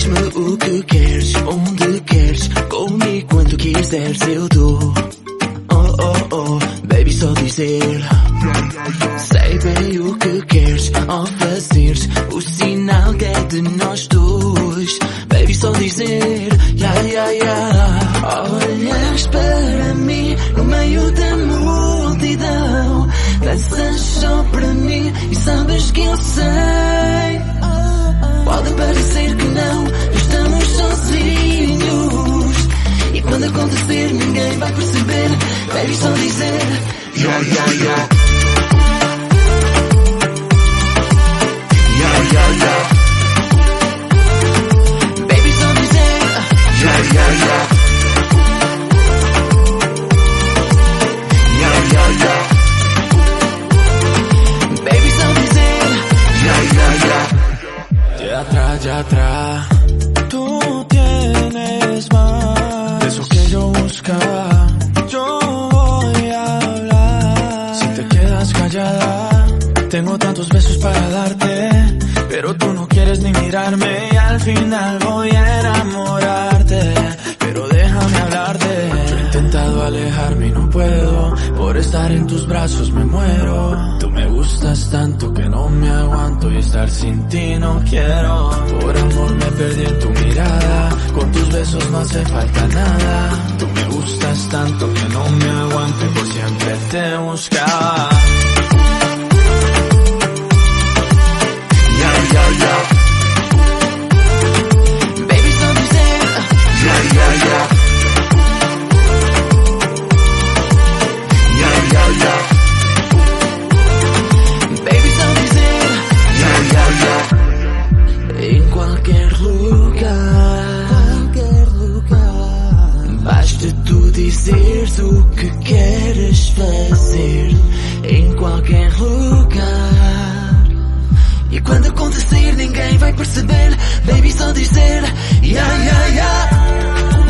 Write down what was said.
Diz-me o que queres, onde queres, comigo quando quiseres eu dou. Oh, oh, oh, baby, só dizer. Sei bem o que queres, ao fazeres o sinal que é de nós dois. Baby, só dizer, yeah, yeah, yeah. Olhas para mim no meio da multidão, danças só para mim e sabes que eu sei. Pode parecer que não estamos sozinhos, e quando acontecer ninguém vai perceber. Baby, só dizer, yeah, yeah, yeah. Yeah, yeah, yeah. Baby, só dizer, yeah, yeah, yeah. Yeah, yeah, yeah. Baby, só dizer, yeah, yeah, yeah. Ya atrás, tú tienes más de eso que yo buscaba. Yo voy a hablar. Si te quedas callada, tengo tantos besos para darte, pero tú no quieres ni mirarme y al final voy a enamorarte. Pero déjame hablarte. Yo he intentado alejarme y no puedo, por estar en tus brazos me muero. Tú me gustas tanto que no me aguanto y estar sin ti no quiero. Por amor me perdí en tu mirada, con tus besos no hace falta nada. Tú me gustas tanto que no me aguanto y por siempre te buscaba. Yeah, yeah, yeah. Baby, só dizer, yeah, yeah, yeah. Yeah, yeah, yeah. Baby, só dizer, yeah, yeah, yeah. Em qualquer lugar, basta tu dizeres o que queres fazer. Em qualquer lugar, e quando acontecer ninguém vai perceber. Baby, só dizer, yeah, yeah, yeah.